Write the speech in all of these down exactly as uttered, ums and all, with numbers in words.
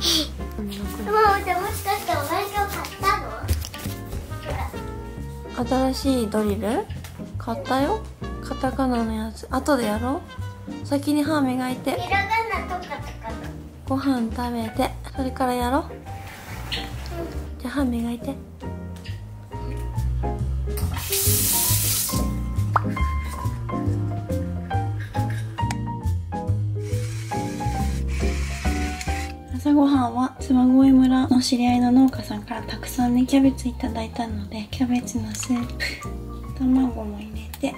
ママじゃもしかしてお勉強買ったの？ 新しいドリル買ったよ。カタカナのやつ後でやろう。先に歯磨いて、 ひらがなとカタカナ、 ご飯食べて、それからやろう。じゃあ歯磨いて。朝ごはんは嬬恋村の知り合いの農家さんからたくさんねキャベツいただいたので、キャベツのスープ、卵も入れて、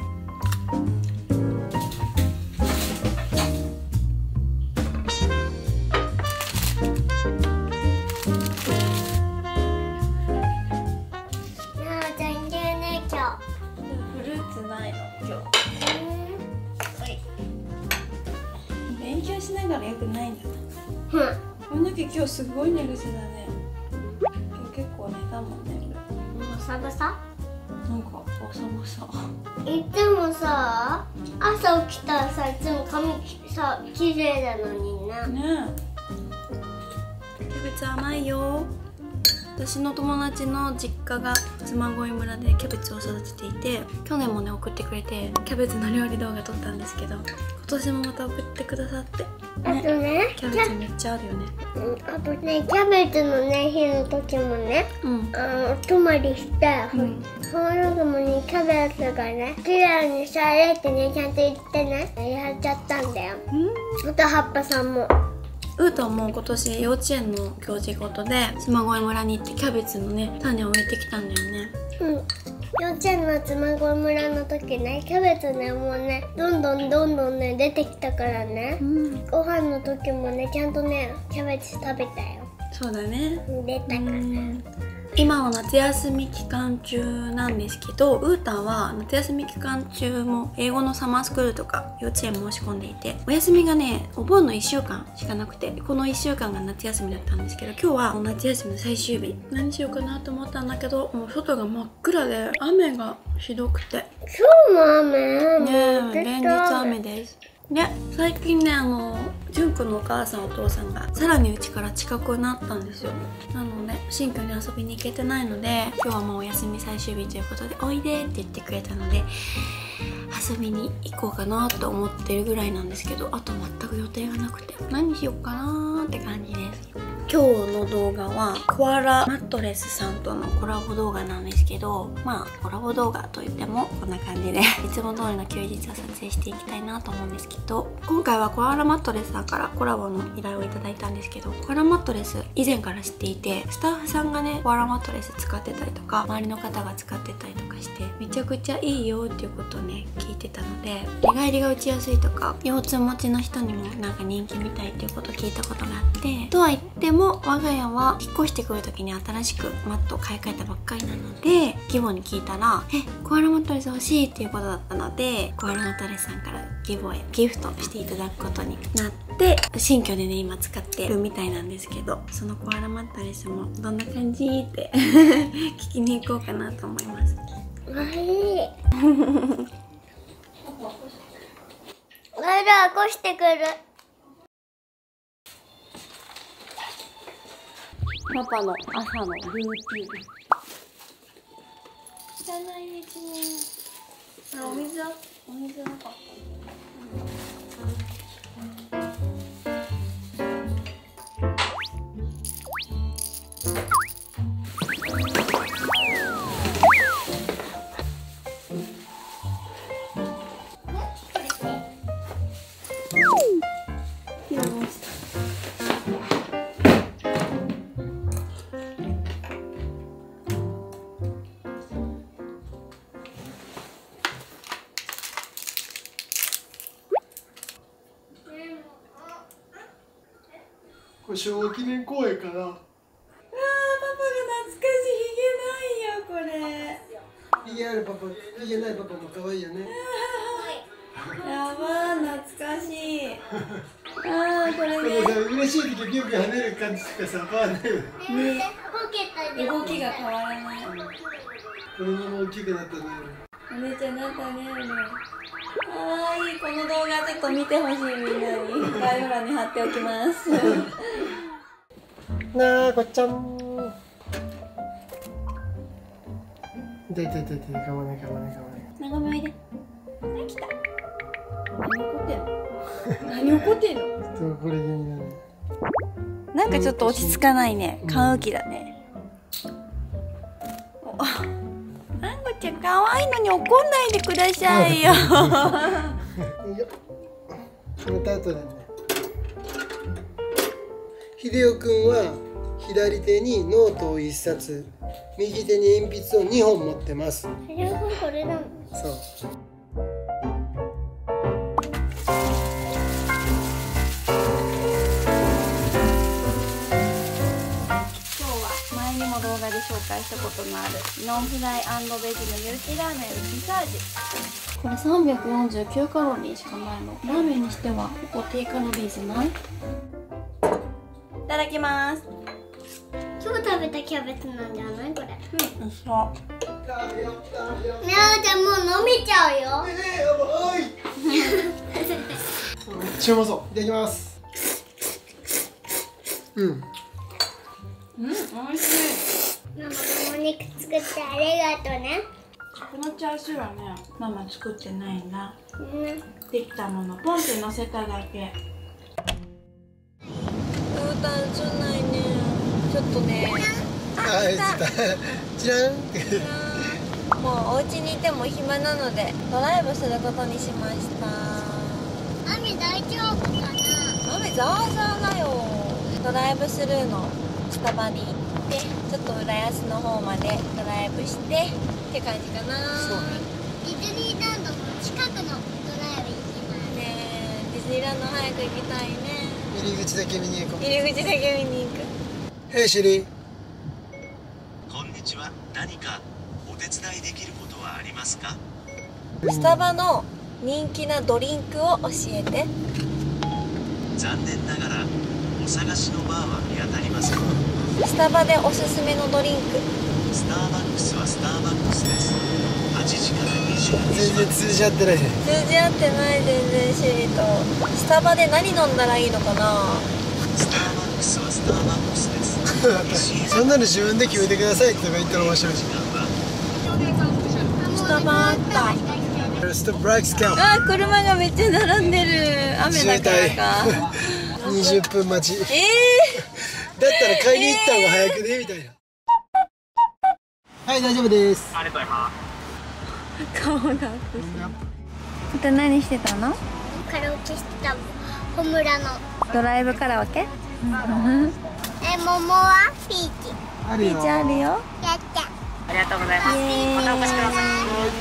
全然ね今日。 フルーツないの今日。はい。勉強しながらよくないんだな。 うん。 こんだけ今日すごい寝癖だね。今日結構寝たもんね。 ボサボサ？ なんかボサボサ。 いつもさ、朝起きたらさ、いつも髪さ綺麗なのにね。 ねえ。キャベツ甘いよ。私の友達の実家が嬬恋村でキャベツを育てていて、去年もね送ってくれてキャベツの料理動画撮ったんですけど、今年もまた送ってくださって、 あとね、 キャベツめっちゃあるよね。 うん、あとね、キャベツのね日の時もね、 うん、 あのお泊まりして、 うん、 その時もねキャベツがね綺麗にされってねちゃんと言ってねやっちゃったんだよ。 うん、 あと葉っぱさんも。 ウータンも今年幼稚園の行事ごとで嬬恋村に行ってキャベツのね種を植えてきたんだよね。 うん、幼稚園の嬬恋村の時ねキャベツねもうねどんどんどんどんね出てきたからね、うん、ご飯の時もねちゃんとねキャベツ食べたよ。 そうだね、 出たからね。 今は夏休み期間中なんですけど、ウータンは夏休み期間中も英語のサマースクールとか幼稚園申し込んでいて、お休みがねお盆のいっしゅうかんしかなくて、このいっしゅうかんが夏休みだったんですけど、今日は夏休みの最終日。何しようかなと思ったんだけど、もう外が真っ暗で雨がひどくて、 今日も雨ねえ連日雨です。で最近ね、あのじゅんくんのお母さんお父さんがさらにうちから近くなったんですよ。なので新居に遊びに行けてないので、今日はもうお休み最終日ということでおいでって言ってくれたので遊びに行こうかなと思ってるぐらいなんですけど、あと全く予定がなくて何しようかなーって感じです。今日の動画はコアラマットレスさんとのコラボ動画なんですけど、まあコラボ動画といってもこんな感じでいつも通りの休日を撮影していきたいなと思うんですけど、今回はコアラマットレスさんからコラボの依頼をいただいたんですけど、コアラマットレス以前から知っていて、スタッフさんがねコアラマットレス使ってたりとか周りの方が使ってたりとかしてめちゃくちゃいいよっていうことをね聞いてたので、寝返りが打ちやすいとか腰痛持ちの人にもなんか人気みたいっていうことを聞いたことがあって、とは言っても我が家は引っ越してくる時に新しくマットを買い替えたばっかりなので、義母に聞いたら「えコアラマットレス欲しい」っていうことだったので、コアラマットレスさんから義母へギフトしていただくことになって、新居でね今使ってるみたいなんですけど、そのコアラマットレスもどんな感じって聞きに行こうかなと思います。 わいいまだ起こしてくる。 パパの朝のルーティン。汚いうちに。あ、お水は、お水なかった。 これ昭和記念公園かな。 うわー、パパが懐かしいひげないよこれ。 ひげあるパパ、ひげないパパも可愛いよね。 やばー、懐かしい。あー、これね。 でもさ、嬉しい時ビュービュー跳ねる感じしかさ変わんないよね。 動きが変わらない。 このまま大きくなったね。 お姉ちゃんなったね。かわいい。この動画ちょっと見てほしいみんなに。概要欄に貼っておきます。 なあこっちゃん。痛い痛い痛い痛い、かまないかまないかまない。 長めおいで。はい、来た。何怒ってんの？何怒ってんの？ ちょっとこれ気になる。 なんかちょっと落ち着かないね。買う気だね。お、あんごちゃん可愛いのに怒んないでくださいよ。 よいしょ。この後でね。秀夫くんは左手にノートを一冊、右手に鉛筆を二本持ってます。 これはこれだもん。 そう。 前にも動画で紹介したことのあるノンフライ&ベジの有機ラーメンのピザ味。これさんびゃくよんじゅうきゅうカロリーしかないの。ラーメンにしては結構低カロリーじゃない？いただきます。 今日食べたキャベツなんじゃないこれ？ うん、そう。 みゃおちゃんもう飲めちゃうよ。 ええ、やばい。めっちゃうまそう。いただきます。うん。 うん、美味しい。 ママがお肉作ってありがとうね。 このチャーシューはね、ママ作ってないんだ。 うん。 できたものポンって乗せただけ。ウータン映んないね。ちょっとね。 あ、映った。ちらん。 もうお家にいても暇なのでドライブすることにしました。 雨大丈夫かな？ 雨ザーザーだよ。ドライブスルーのスタバに行ってちょっと浦安の方までドライブしてって感じかな。 そうね。 ディズニーランドの近くのドライブ行きます。 ねえ、ディズニーランド早く行きたいね。 入り口だけ見に行こう。 入り口だけ見に行く。 へい、シリ。 こんにちは。何かお手伝いできることはありますか？ スタバの人気なドリンクを教えて。 残念ながらお探しのバーは見当たりません。 スタバでおすすめのドリンク。 スターバックスはスターバックスです。はちじからにじゅうにじまで。 全然通じ合ってないね。 通じ合ってない。全然シリと。スタバで何飲んだらいいのかな。 スターバックスはスターバックスです。 そんなの自分で決めてくださいって言ったら面白いし。 スタバあった。 ストップライクスキャンプ。 あ、車がめっちゃ並んでる。雨だからか。 にじゅっぷん待ち。 ええー、だったら買いに行った方が早くねみたいな。はい、大丈夫です。 ありがとうございます。 顔が。また何してたの？ カラオケしてた小村のドライブカラオケ？ え、桃はピーチ。 あるよ。 ピーチあるよ。 やったありがとうございます。 またお越しください。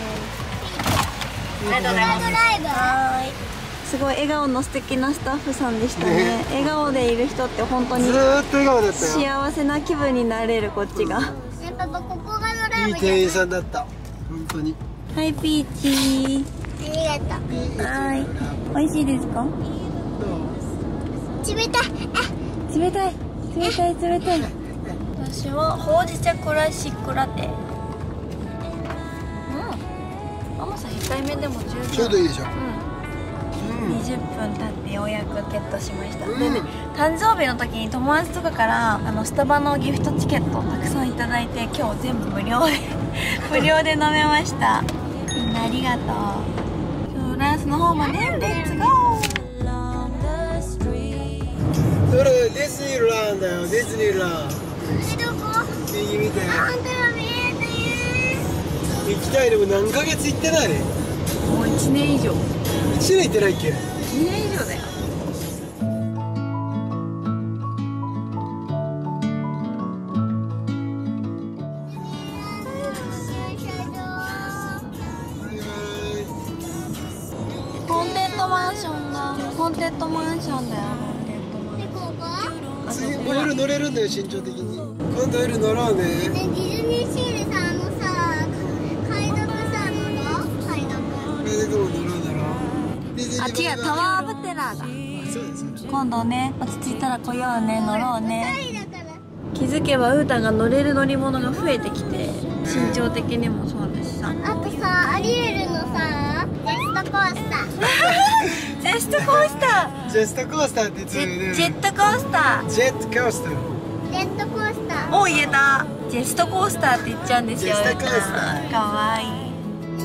ありがとうございます。ドライブはい。すごい笑顔の素敵なスタッフさんでしたね。笑顔でいる人って本当にずーっと笑顔だったよ。 幸せな気分になれるこっちが。 ね、パパここがドライブ。 いい店員さんだった。本当に。 はい、ピーチ。 ありがとう。 はい。美味しいですか？ 冷たい。 冷たい。冷たい冷たい。私はほうじ茶クラシックラテ。うん。甘さ控えめでも十分。 ちょうどいいでしょ。 うん。にじゅっぷん経ってようやくゲットしました。でね、誕生日の時に友達とかからあのスタバのギフトチケットをたくさんいただいて、今日全部無料で無料で飲めました。みんなありがとう。今日浦安の方までレッツゴー。 それディズニーランドだよ。ディズニーランド。 え、どこ？ 右見て。 あんたが見えて行きたい。でも何ヶ月行ってない？ もういちねん以上。 いちねん行ってないっけ？ にねん以上だよ。ホーンテッドマンションだ。ホーンテッドマンションだよ。 で、ここ？ 次これ乗れるんだよ、身長的に。今度夜乗ろうね。 ね、ディズニーシーでさ、あのさ、海賊さ、乗ろう？海賊。 海賊も乗ろうだろ。 あ、違う、タワーオブテラーだ。 そうです。 今度ね、落ち着いたら来ようね、乗ろうね。 二人だから。 気づけばウータンが乗れる乗り物が増えてきて、身長的にもそうだしさ。 あとさ、アリエルのさ、ジェストコースター。 ジェストコースタジェストコースターって言ってー。 るよね。 ジェットコースター。 ジェットコースター。 ジェットもう言えた。ジェストコースターって言っちゃうんですよ。 ジェストコースターかわいい。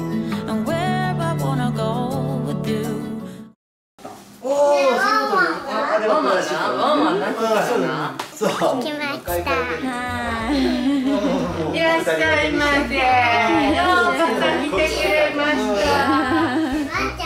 おお、そういうことね。あ、でも詳しいから。ワンワンなんかそうだな。そう。 来ました。 はい。いらっしゃいませ。ようこそ来てくれました。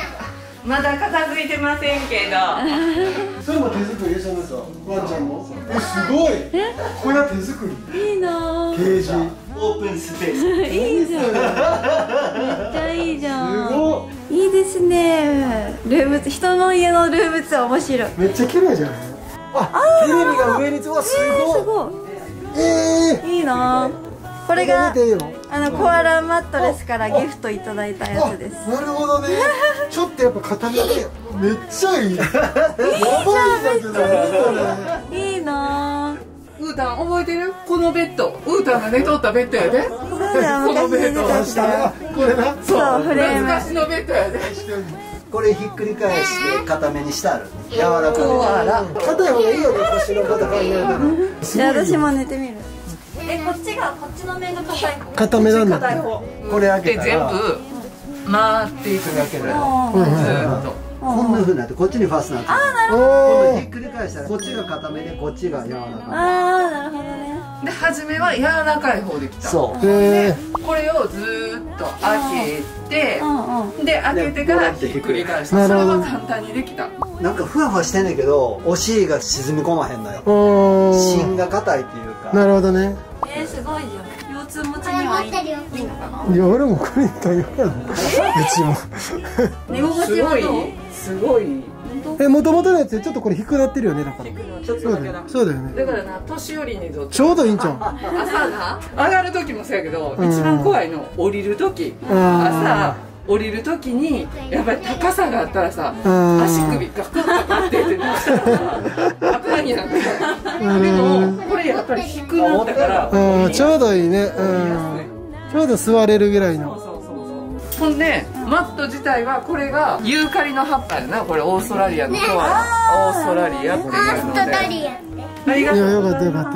まだ片付いてませんけど。 それも手作りでしょ、ワンちゃんも。え、すごい。小屋手作り。 いいな。 ケージ。 オープンスペース。 いいじゃん。めっちゃいいじゃん。 すごい。 いいですね。ルームツ、人の家のルームツは面白い。 めっちゃ綺麗じゃない。あ、テレビが上につわ、すごい。 すごい。 ええ。 いいな。これが見てよ。 あのコアラマットレスからギフトいただいたやつです。 なるほどね。ちょっとやっぱ固めでめっちゃいい。やばいんだけど。 いいな。 ウータン覚えてる？このベッド、ウータンが寝とったベッドやで。 そうだよ、昔寝てたしだよ。 これな。 そう、フレーム。 昔のベッドやで。 これひっくり返して固めにしてある。柔らかい。 コアラ。 硬い方がいいよね、腰のこと考えたら。 じゃあ私も寝てみる。え、こっちが、こっちの面が硬い方。 硬めなんだって。 これ開けで全たら部回っていくだけだよ。 うん。 ずーっと。 こんな風になってこっちにファスナーついてる。 お今度おひっくり返したらこっちが固めでこっちが柔らかあー、なるほどね。 で初めは柔らかい方できい。 た。 そう。 へえ。 これをずーっと開けて、 うんうん。 で開けてからひっくり返した。それは簡単にできた。 なんかふわふわしてんねんけどお尻が沈み込まへんのよ。 おお。 芯が硬いっていうか。 なるほどね。 えー、すごいじゃん。腰痛持ちにはいいいいのかな。 いや、俺もこれと言わない。うちも。 寝心すごい地はどう？ すごい。 え、もともとのやつちょっとこれ低くなってるよね、だから。 ちょっとそうだよだけな。 そうだよね。 だからな、年寄りにとってちょうどいいんちゃう。 朝な上がる時もそうやけど、 うん一番怖いの降りる時。朝降りる時にやっぱり高さがあったらさ、 うん足首ガクッとかかってってなったらさ危ないやんか。でもこれやっぱり低くなったからうん、ちょうどいいね。うん。ちょうど座れるぐらいの。 そうそうそうそう。ほんでマット自体はこれがユーカリの葉っぱやな。これオーストラリアのコアラ、オーストラリアっていうので。 オーストラリアって。 ありがとう。 いや、よかったよかった。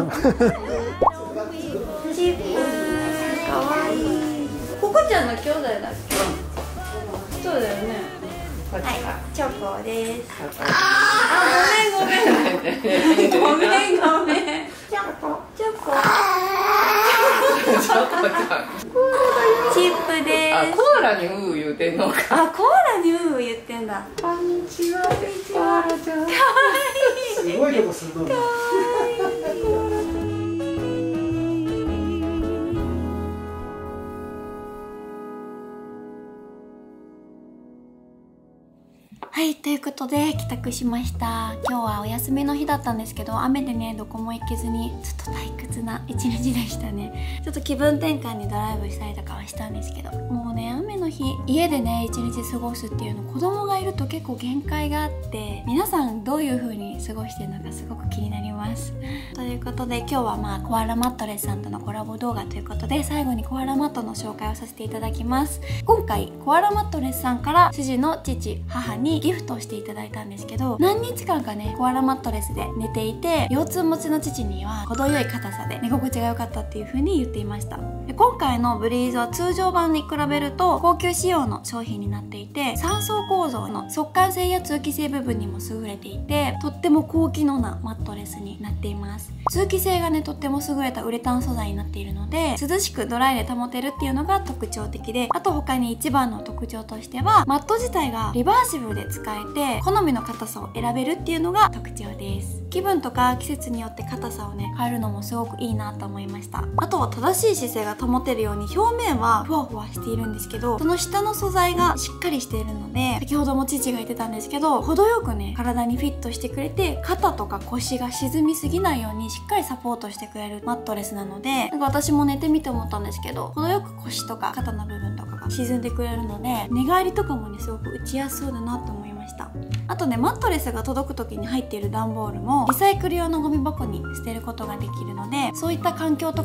チップかわいい。ココちゃんの兄弟だっけ？そうだよね。はい、チョコです。あ、ごめんごめん。ごめんごめん。チョコ、チョコ。チップであ、 す。 コアラにうー言うてんのか。 あ、コアラにうー言ってんだ。 こんにちは。こんにちは。ちゃん。 すごいとこするの。 はい、ということで帰宅しました。今日はお休みの日だったんですけど、雨でねどこも行けずにちょっと退屈な一日でしたね。ちょっと気分転換にドライブしたりとかはしたんですけど、もうね雨の日家でね一日過ごすっていうの、子供がいると結構限界があって、皆さんどういう風に過ごしてるのかすごく気になります。ということで今日はまあコアラマットレスさんとのコラボ動画ということで、最後にコアラマットの紹介をさせていただきます。今回コアラマットレスさんから主の父母にギフトしていただいたんですけど、何日間かねコアラマットレスで寝ていて、腰痛持ちの父には程よい硬さで寝心地が良かったっていう風に言っていました。で今回のブリーズは通常版に比べると高級仕様の商品になっていて、さん層構造の速乾性や通気性部分にも優れていて、とっても高機能なマットレスになっています。通気性がねとっても優れたウレタン素材になっているので、涼しくドライで保てるっていうのが特徴的で、あと他に一番の特徴としてはマット自体がリバーシブルで使えて好みの硬さを選べるっていうのが特徴です。気分とか季節によって硬さをね変えるのもすごくいいなと思いました。あとは正しい姿勢が保てるように表面はふわふわしているんですけど、その下の素材がしっかりしているので、先ほども父が言ってたんですけど、程よくね体にフィットしてくれて、肩とか腰が沈みすぎないようにしっかりサポートしてくれるマットレスなので、なんか私も寝てみて思ったんですけど、程よく腰とか肩の部分とかが沈んでくれるので、寝返りとかもねすごく打ちやすそうだなと思いました。あとねマットレスが届く時に入っている段ボールもリサイクル用のゴミ箱に捨てることができるので、そういった環境とかにも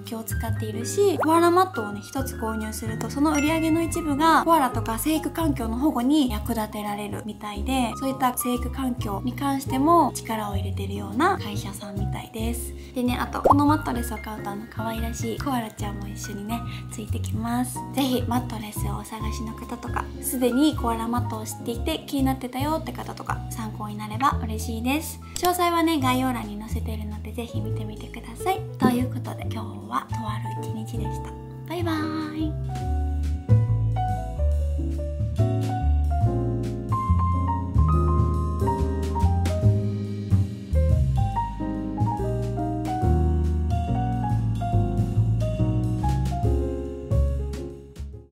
気を使っているし、コアラマットをねひとつ購入するとその売り上げの一部がコアラとか生育環境の保護に役立てられるみたいで、そういった生育環境に関しても力を入れてるような会社さんみたいです。でね、あとこのマットレスを買うとあの可愛らしいコアラちゃんも一緒にねついてきます。ぜひマットレスをお探しの方とか、すでにコアラマットを知っていて気になってたよって方とか参考になれば嬉しいです。詳細はね概要欄に載せているのでぜひ見てみてください。ということで今日はとある一日でした。バイバーイ。